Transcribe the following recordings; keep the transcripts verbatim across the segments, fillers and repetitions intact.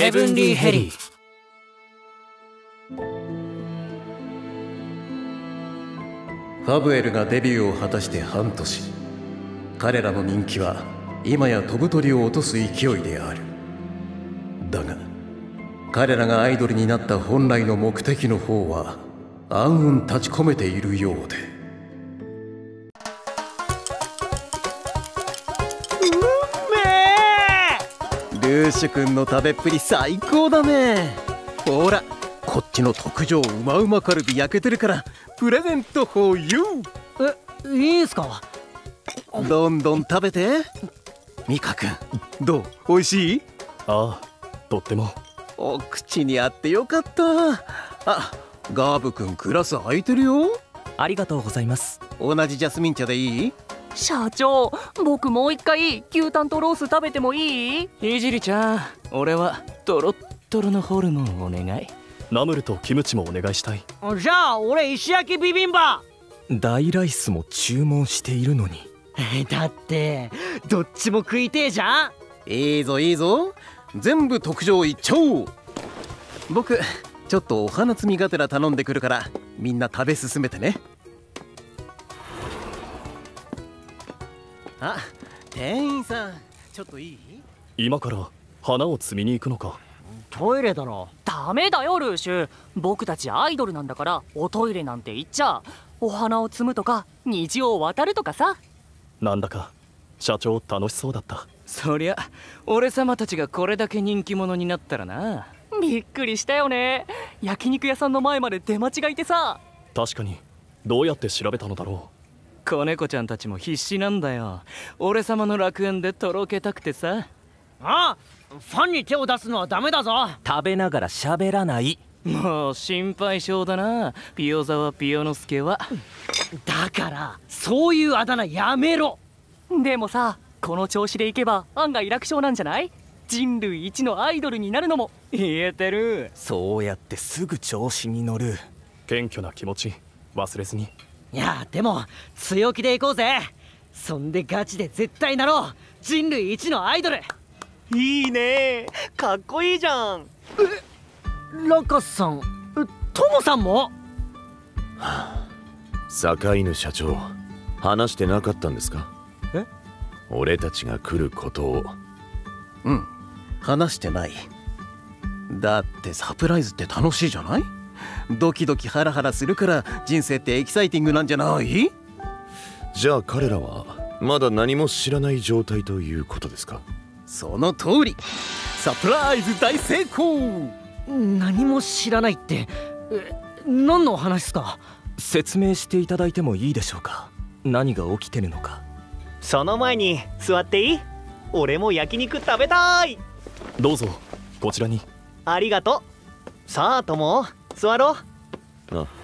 ヘブンリーヘリー。 ファブエルがデビューを果たして半年、彼らの人気は今や飛ぶ鳥を落とす勢いである。だが彼らがアイドルになった本来の目的の方は暗雲立ち込めているようで。 うめえ。ルーシュ君の食べっぷり最高だね。ほらこっちの特上うまうまカルビ焼けてるからプレゼント for you。 え、いいんすか？ どんどん食べて。ミカ君どう？美味しい？ ああ、とっても。 お口に合ってよかった。あ、ガーブ君クラス空いてるよ。 ありがとうございます。 同じジャスミン茶でいい？ 社長、僕もう一回牛タンとロース食べてもいい？ ひじりちゃん、俺はトロットロのホルモンお願い。 ナムルとキムチもお願いしたい。 じゃあ俺石焼きビビンバ。 大ライスも注文しているのに。 だってどっちも食いてえじゃん。 いいぞいいぞ、全部特上いっちゃおう。僕ちょっとお花摘みがてら頼んでくるからみんな食べ進めてね。あ、店員さんちょっといい？ 今から花を摘みに行くのか？ トイレだろ。 ダメだよルーシュ、僕たちアイドルなんだからおトイレなんて言っちゃお花を摘むとか虹を渡るとかさ。 なんだか社長楽しそうだった。 そりゃ俺様たちがこれだけ人気者になったらな。 びっくりしたよね。焼肉屋さんの前まで出間違いてさ。 確かに。どうやって調べたのだろう。子猫ちゃんたちも必死なんだよ。俺様の楽園でとろけたくてさ。 ああ、ファンに手を出すのはダメだぞ。 食べながら喋らない。もう心配性だな、ピオ沢ピオノスケは。 だからそういうあだ名やめろ。 でもさ、この調子でいけば案外楽勝なんじゃない？人類一のアイドルになるのも。 言えてる。 そうやってすぐ調子に乗る。謙虚な気持ち忘れずに。 いやでも強気でいこうぜ。そんでガチで絶対なろう、人類一のアイドル。 いいね、かっこいいじゃん。 え、ラカスさん、トモさんも？ はあ、坂犬社長話してなかったんですか？ え？ 俺たちが来ることを。 うん、話してない。だってサプライズって楽しいじゃない？ドキドキハラハラするから人生ってエキサイティングなんじゃない？ じゃあ彼らはまだ何も知らない状態ということですか？ その通り。サプライズ大成功。 何も知らないって何の話っすか？ 説明していただいてもいいでしょうか？何が起きてるのか。 その前に座っていい？俺も焼肉食べたい。 どうぞこちらに。 ありがとう。さあ友、座ろう。 あ、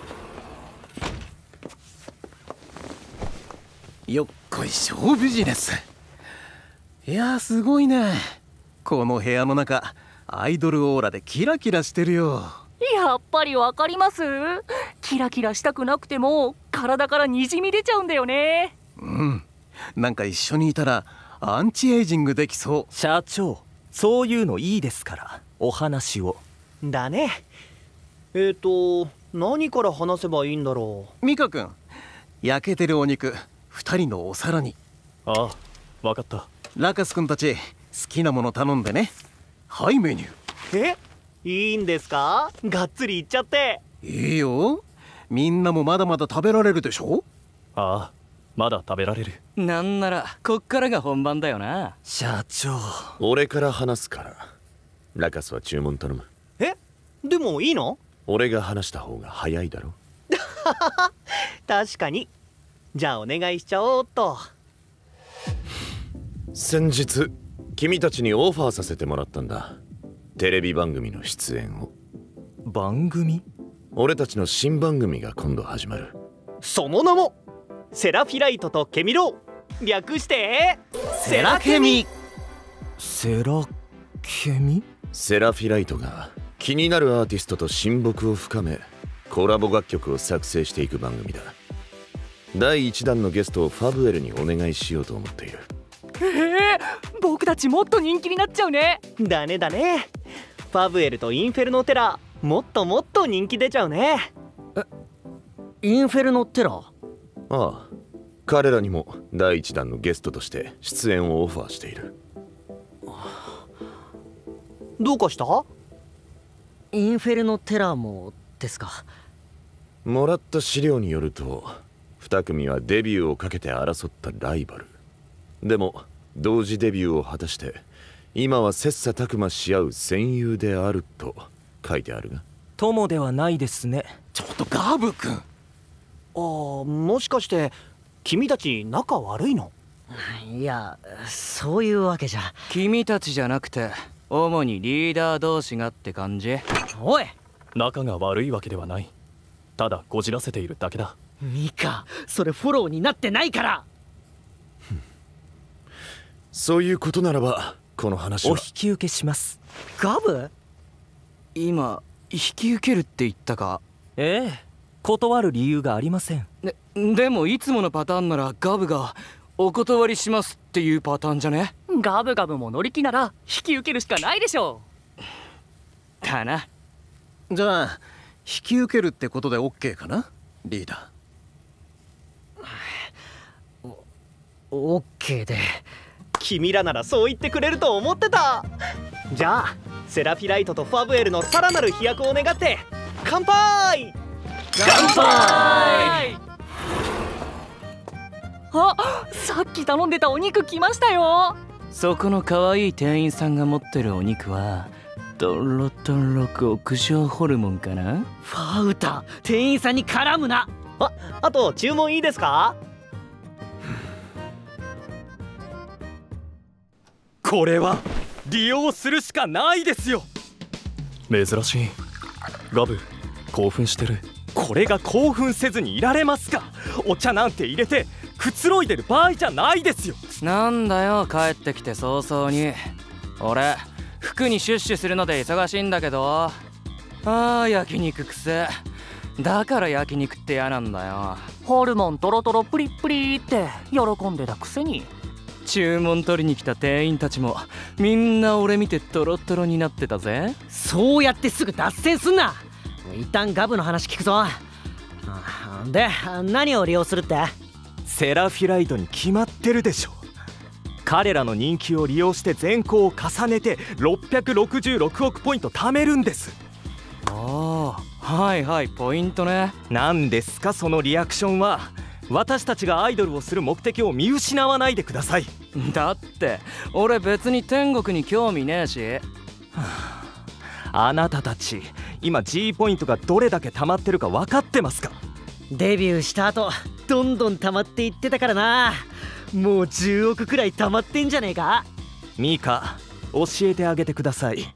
よっこいしょビジネス。いやーすごいね。この部屋の中アイドルオーラでキラキラしてるよ。 やっぱりわかります？キラキラしたくなくても体からにじみ出ちゃうんだよね。 うん、なんか一緒にいたらアンチエイジングできそう。 社長、そういうのいいですから、お話を。 だね。えっと何から話せばいいんだろう。ミカ君、焼けてるお肉ふたりのお皿に。 ああ、わかった。 ラカス君たち好きなもの頼んでね。はいメニュー。え、いいんですか？がっつりいっちゃって。 いいよ、みんなもまだまだ食べられるでしょ？ ああ、まだ食べられる。 なんならこっからが本番だよな。 社長、 俺から話すから。ラカスは注文頼む。 え、でもいいの？ 俺が話した方が早いだろ。 確かに。じゃあお願いしちゃおうっと。 先日君たちにオファーさせてもらったんだ。テレビ番組の出演を。 番組？ 俺たちの新番組が今度始まる。 その名もセラフィライトとケミロウ、略してセラケミ。 セラケミ？ セラフィライトが気になるアーティストと親睦を深めコラボ楽曲を作成していく番組だ。だいいちだんのゲストをファブエルにお願いしようと思っている。 えー、僕たちもっと人気になっちゃうね。 だねだね。 ファブエルとインフェルノテラもっともっと人気出ちゃうね。 え、インフェルノテラ？ ああ、彼らにもだいいちだんのゲストとして出演をオファーしている。 どうかした？ インフェルノテラもですか？ もらった資料によるとに組はデビューをかけて争ったライバルでも、同時デビューを果たして今は切磋琢磨し合う戦友であると書いてあるが。 友ではないですね。 ちょっとガブ君。 ああ、もしかして君たち仲悪いの？ いや、そういうわけじゃ。 君たちじゃなくて主にリーダー同士がって感じ？ おい、 仲が悪いわけではない。ただこじらせているだけだ。 ミカ、それフォローになってないから。 そういうことならばこの話はお引き受けします。 ガブ？ 今引き受けるって言ったか？ ええ、断る理由がありません。 で, でもいつものパターンならガブがお断りしますっていうパターンじゃね？ ガブガブも乗り気なら引き受けるしかないでしょう。かな。 じゃあ引き受けるってことで オーケー かな、リーダー。 オッケーで。 君らならそう言ってくれると思ってた。じゃあセラフィライトとファブエルのさらなる飛躍を願って乾杯！ 乾杯！あ、さっき頼んでたお肉来ましたよ。 そこの可愛い店員さんが持ってるお肉はドロドロ極上ホルモンかな？ ファウタ、店員さんに絡むな。 あ、あと注文いいですか？ これは利用するしかないですよ。珍しい。ガブ、興奮してる。これが興奮せずにいられますか？お茶なんて入れてくつろいでる場合じゃないですよ。 なんだよ、帰ってきて早々に。俺服にシュッシュするので忙しいんだけど。あー、焼肉くせ。だから焼肉って嫌なんだよ。 ホルモントロトロプリップリって喜んでたくせに。 注文取りに来た店員たちもみんな俺見てトロトロになってたぜ。 そうやってすぐ脱線すんな。一旦ガブの話聞くぞ。で、何を利用するって？ セラフィライトに決まってるでしょ。彼らの人気を利用して全校を重ねてろっぴゃくろくじゅうろくおくポイント貯めるんです。 ああ、はいはい、ポイントね。 何ですかそのリアクションは。私たちがアイドルをする目的を見失わないでください。 だって俺別に天国に興味ねえし。はあ、あなたたち今 G ポイントがどれだけ溜まってるか分かってますか？ デビューした後どんどん溜まっていってたからな。もうじゅうおくくらい溜まってんじゃねえか？ ミカ、教えてあげてください。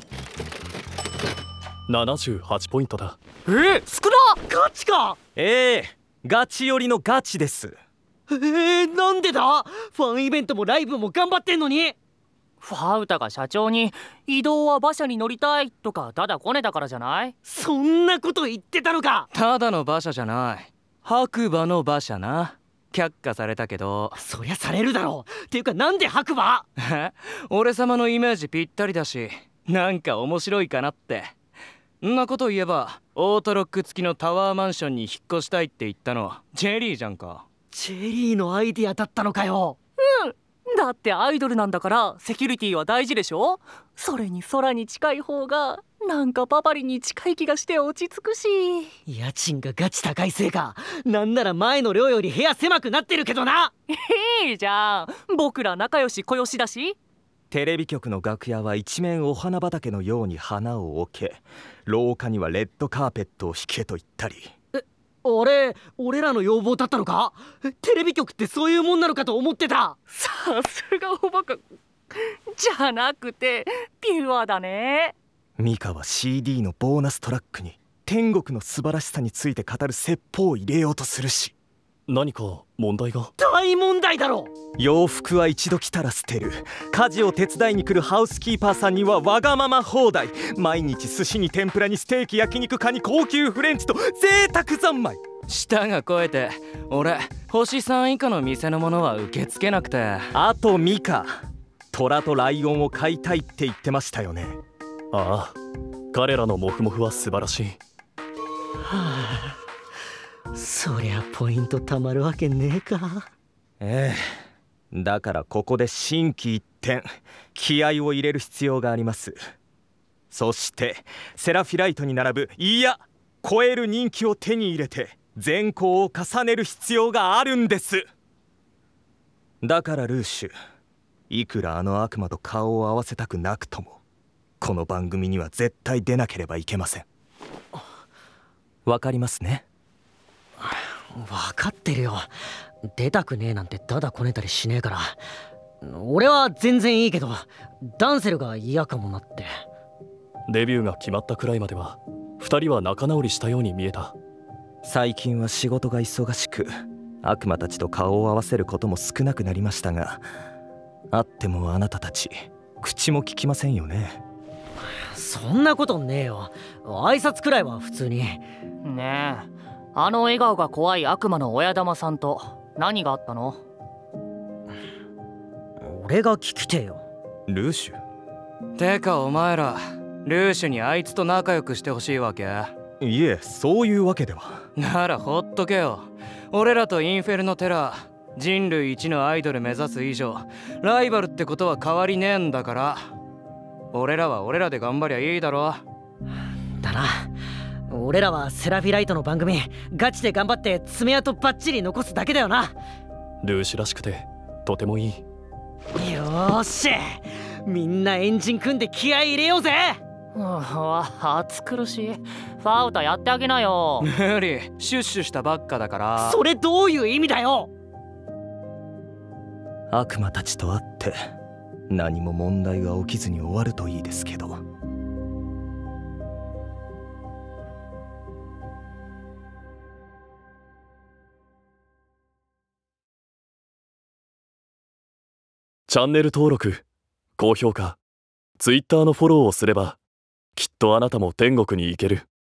ななじゅうはちポイントだ。 えー、少な！ ガチか？ ええー、ガチ寄りのガチです。 えー、なんでだ？ファンイベントもライブも頑張ってんのに。 ファウタが社長に移動は馬車に乗りたいとかただこねたからじゃない？ そんなこと言ってたのか？ ただの馬車じゃない、白馬の馬車な。却下されたけど。 そりゃされるだろう。っていうかなんで白馬？ 俺様のイメージぴったりだし、なんか面白いかなって。んなこと言えばオートロック付きのタワーマンションに引っ越したいって言ったのジェリーじゃんか。 ジェリーのアイディアだったのかよ。 うん、だってアイドルなんだからセキュリティは大事でしょ。それに空に近い方がなんかパパリに近い気がして落ち着くし。 家賃がガチ高いせいか。なんなら前の寮より部屋狭くなってるけどな。 いいじゃん、僕ら仲良し小良しだし。 テレビ局の楽屋は一面お花畑のように花を置け、廊下にはレッドカーペットを引けと言ったり。 え、あれ俺らの要望だったのか？テレビ局ってそういうもんなのかと思ってた。 さすがおバカじゃなくてピュアだね。 ミカは シーディー のボーナストラックに天国の素晴らしさについて語る説法を入れようとするし。何か問題が？ 大問題だろ。 洋服は一度着たら捨てる。家事を手伝いに来るハウスキーパーさんにはわがまま放題。毎日寿司に天ぷらにステーキ焼肉カニ高級フレンチと贅沢三昧。 舌が肥えて俺星さん以下の店のものは受け付けなくて。 あとミカ、虎とライオンを飼いたいって言ってましたよね。 ああ、彼らのモフモフは素晴らしい。 はあ、そりゃポイントたまるわけねえか。 ええ、だからここで心機一転気合を入れる必要があります。そしてセラフィライトに並ぶ、いや超える人気を手に入れて善行を重ねる必要があるんです。だからルーシュ、いくらあの悪魔と顔を合わせたくなくともこの番組には絶対出なければいけません。わかりますね。 分かってるよ。出たくねえなんてダダこねたりしねえから。俺は全然いいけどダンセルが嫌かもなって。 デビューが決まったくらいまではふたりは仲直りしたように見えた。最近は仕事が忙しく悪魔たちと顔を合わせることも少なくなりましたが、あってもあなたたち口も聞きませんよね。 そんなことねえよ。挨拶くらいは普通に。 ねえ、あの笑顔が怖い悪魔の親玉さんと何があったの？ 俺が聞きてえよ。 ルーシュ？ てかお前らルーシュにあいつと仲良くしてほしいわけ？ いえ、そういうわけでは。 ならほっとけよ。俺らとインフェルノテラー、人類一のアイドル目指す以上ライバルってことは変わりねえんだから、俺らは俺らで頑張りゃいいだろ。 だな。俺らはセラフィライトの番組ガチで頑張って爪痕バッチリ残すだけだよな。 ルーシュらしくてとてもいい。 よーし、みんなエンジン組んで気合い入れようぜ。 うわ、暑苦しい。ファウタやってあげなよ。 無理、シュッシュしたばっかだから。 それどういう意味だよ。 悪魔たちと会って何も問題が起きずに終わるといいですけど。チャンネル登録、高評価、Twitter のフォローをすればきっとあなたも天国に行ける。